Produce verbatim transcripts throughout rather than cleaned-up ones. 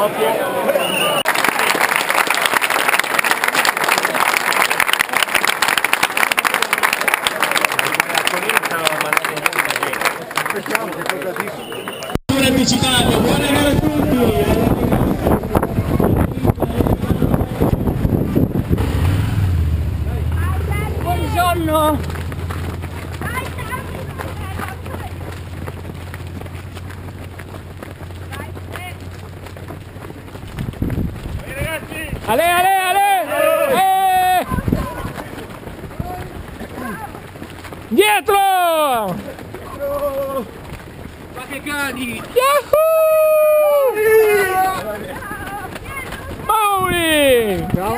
Anticipate, buona gara a tutti! Buongiorno! Ale, ale, ale! Eh! Dietro! Ma che cani! Yahoo! Paoli! Ciao!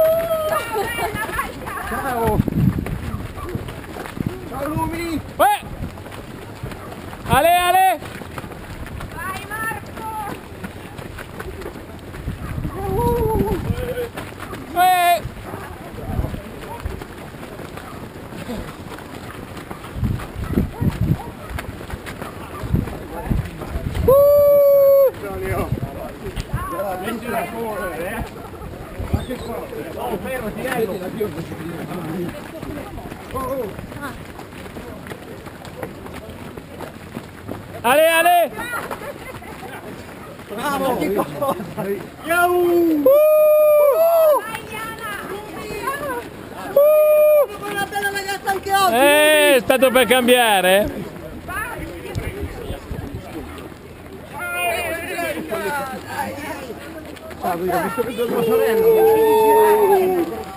Ciao! Ciao Lumi! Eh! Ale, ale! Vai Marco! Eh! Ale, ale! Bravo! Che cosa? Yahoo! Vai Diana! Una bella ragazza anche oggi! Eh, è stato per cambiare? Ah, ho visto che tua sorella!